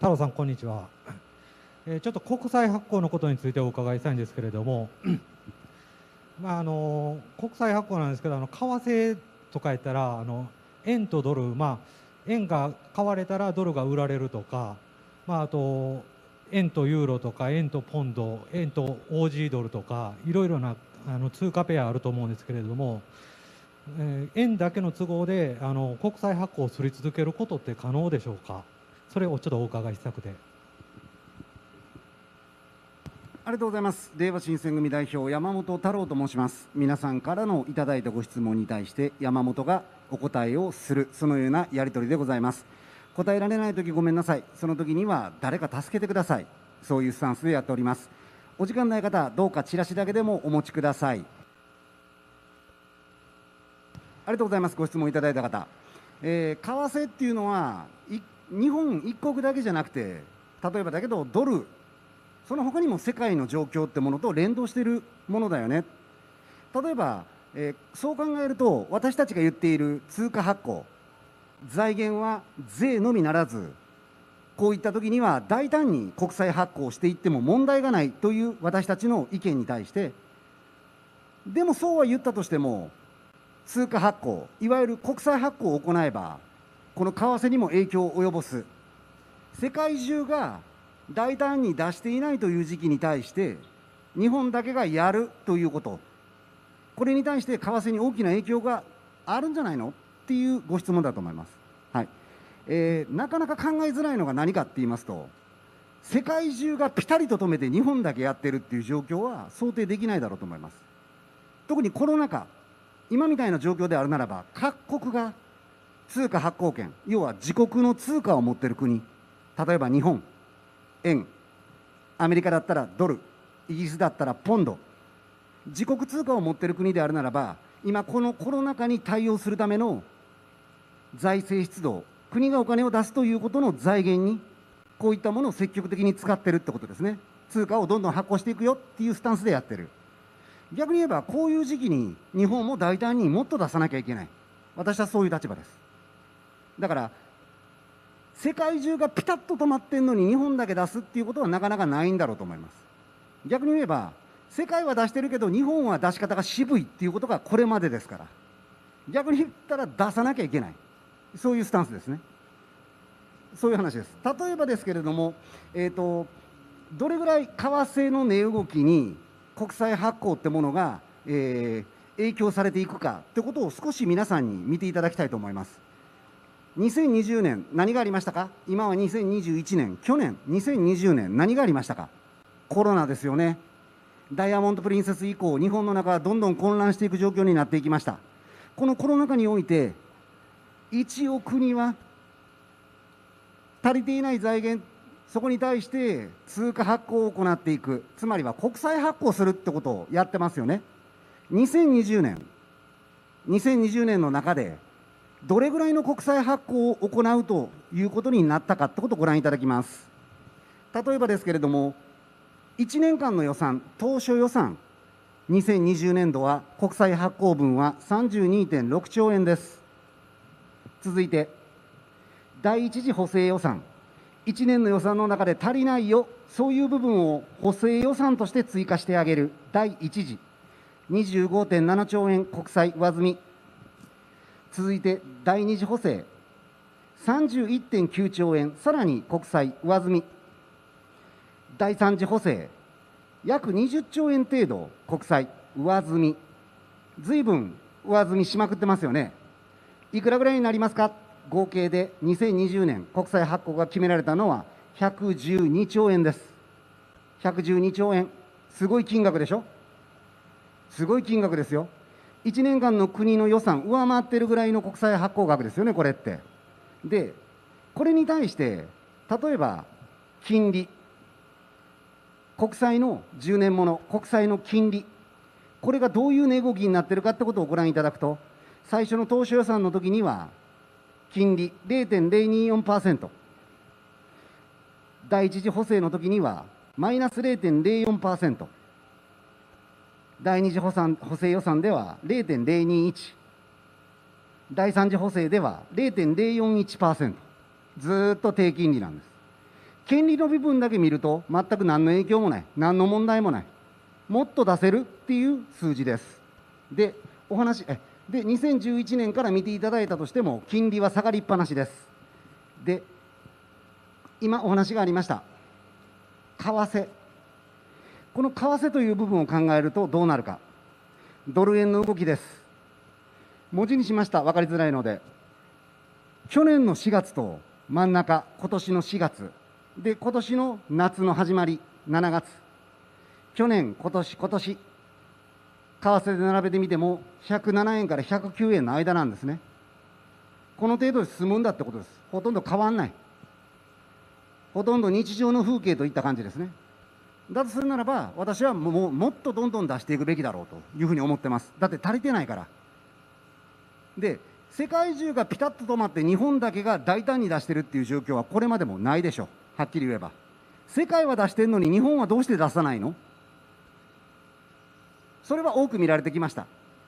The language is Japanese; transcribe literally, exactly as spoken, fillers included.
太郎さん、こんにちは。えーちょっと国債発行のことについてお伺いしたいんですけれども、まああの国債発行なんですけど、あの為替とかやったらあの円とドル、まあ、円が買われたらドルが売られるとか、まあ、あと円とユーロとか円とポンド、円とオージードルとか、いろいろなあの通貨ペアあると思うんですけれども、えー円だけの都合であの国債発行をすり続けることって可能でしょうか。それをちょっとお伺いしたくて。 ありがとうございます。れいわ新選組代表、山本太郎と申します。皆さんからのいただいたご質問に対して、山本がお答えをする、そのようなやり取りでございます。答えられないときごめんなさい。その時には誰か助けてください。そういうスタンスでやっております。お時間ない方、どうかチラシだけでもお持ちください。ありがとうございます。ご質問いただいた方。えー為替っていうのは、い日本一国だけじゃなくて、例えばだけど、ドル、その他にも世界の状況ってものと連動しているものだよね。例えば、えーそう考えると、私たちが言っている通貨発行、財源は税のみならず、こういったときには大胆に国債発行していっても問題がないという私たちの意見に対して、でもそうは言ったとしても、通貨発行、いわゆる国債発行を行えば、この為替にも影響を及ぼす、世界中が大胆に出していないという時期に対して、日本だけがやるということ、これに対して為替に大きな影響があるんじゃないのっていうご質問だと思います。はいえーなかなか考えづらいのが何かって言いますと、世界中がピタリと止めて日本だけやってるっていう状況は想定できないだろうと思います。特にコロナ禍、今みたいな状況であるならば、各国が通貨発行権、要は自国の通貨を持っている国、例えば日本、円、アメリカだったらドル、イギリスだったらポンド、自国通貨を持っている国であるならば、今、このコロナ禍に対応するための財政出動、国がお金を出すということの財源に、こういったものを積極的に使ってるってことですね。通貨をどんどん発行していくよっていうスタンスでやってる。逆に言えば、こういう時期に日本も大胆にもっと出さなきゃいけない。私はそういう立場です。だから、世界中がピタッと止まってんのに日本だけ出すっていうことはなかなかないんだろうと思います。逆に言えば、世界は出してるけど日本は出し方が渋いっていうことがこれまでですから、逆に言ったら出さなきゃいけない。そういうスタンスですね。そういう話です。例えばですけれども、えーと、どれぐらい為替の値動きに国債発行ってものが、えー影響されていくかってことを少し皆さんに見ていただきたいと思います。にせんにじゅうねん、何がありましたか。今はにせんにじゅういちねん、去年、にせんにじゅうねん、何がありましたか。コロナですよね。ダイヤモンド・プリンセス以降、日本の中はどんどん混乱していく状況になっていきました。このコロナ禍において、一応国は足りていない財源、そこに対して通貨発行を行っていく、つまりは国債発行するってことをやってますよね。にせんにじゅうねん、にせんにじゅうねんの中で、どれぐらいの国債発行を行うということになったかってことをご覧いただきます。例えばですけれども、いちねんかんの予算、当初予算、にせんにじゅうねんどは国債発行分は さんじゅうにてんろくちょうえんです。続いて、第一次補正予算、いちねんの予算の中で足りないよ、そういう部分を補正予算として追加してあげる第一次、にじゅうごてんななちょうえん国債上積み。続いて第二次補正、さんじゅういってんきゅうちょうえん、さらに国債上積み。第三次補正、約にじゅっちょうえん程度国債上積み。ずいぶん上積みしまくってますよね。いくらぐらいになりますか。合計でにせんにじゅうねん国債発行が決められたのはひゃくじゅうにちょうえんです。ひゃくじゅうにちょうえん、すごい金額でしょ。すごい金額ですよ。いちねんかんの国の予算上回ってるぐらいの国債発行額ですよね、これって。で、これに対して、例えば金利、国債のじゅうねんもの、国債の金利、これがどういう値動きになっているかってことをご覧いただくと、最初の当初予算の時には、金利 れいてんれいによんパーセント、第一次補正の時には、マイナス れいてんれいよんパーセント、第二次補算補正予算では れいてんれいにいち、第三次補正では れいてんれいよんいちパーセント、ずーっと低金利なんです。 権利の部分だけ見ると全く何の影響もない、何の問題もない、もっと出せるっていう数字です。で、お話えでにせんじゅういちねんから見ていただいたとしても金利は下がりっぱなしです。で、今お話がありました為替、この為替という部分を考えるとどうなるか。ドル円の動きです。文字にしました、分かりづらいので。去年のしがつと真ん中、今年のしがつで、今年の夏の始まりしちがつ、去年、今年、今年為替で並べてみてもひゃくななえんからひゃくきゅうえんの間なんですね。この程度で済むんだってことです。ほとんど変わんない、ほとんど日常の風景といった感じですね。だとするならば、私はもうもっとどんどん出していくべきだろうというふうに思ってます。だって足りてないから。で、世界中がピタッと止まって日本だけが大胆に出してるっていう状況はこれまでもないでしょう。はっきり言えば世界は出してるのに日本はどうして出さないの。それは多く見られてきました。